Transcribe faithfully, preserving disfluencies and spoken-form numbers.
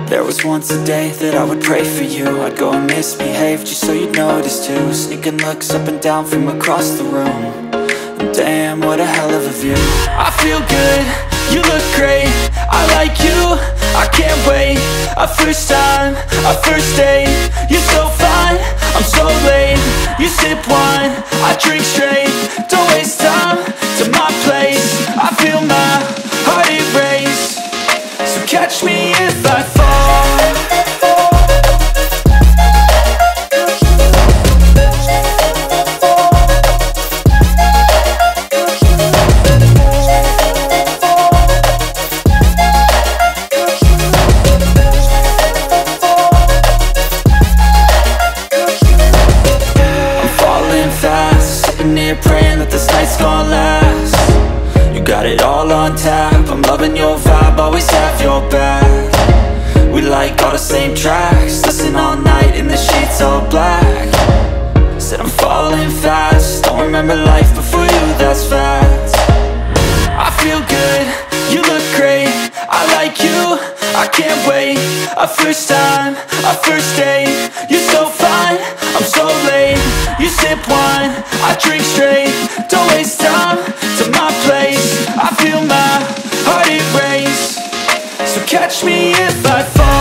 There was once a day that I would pray for you. I'd go and misbehave just so you'd notice too. Sneaking looks up and down from across the room. And damn, what a hell of a view. I feel good, you look great, I like you, I can't wait. A first time, a first date, you're so fine, I'm so late. You sip wine, I drink straight. Don't waste time to my place. I feel my heart erase. So catch me if I fall. Praying that this night's gonna last. You got it all on tap, I'm loving your vibe, always have your back. We like all the same tracks, listen all night in the sheets all black. Said I'm falling fast, don't remember life before you, that's fact. I feel good, you look great, I like you, I can't wait. A first time, a first date, you're so fine, I'm so late. You sip wine, I drink straight. Don't waste time to my place. I feel my heart erase. So catch me if I fall.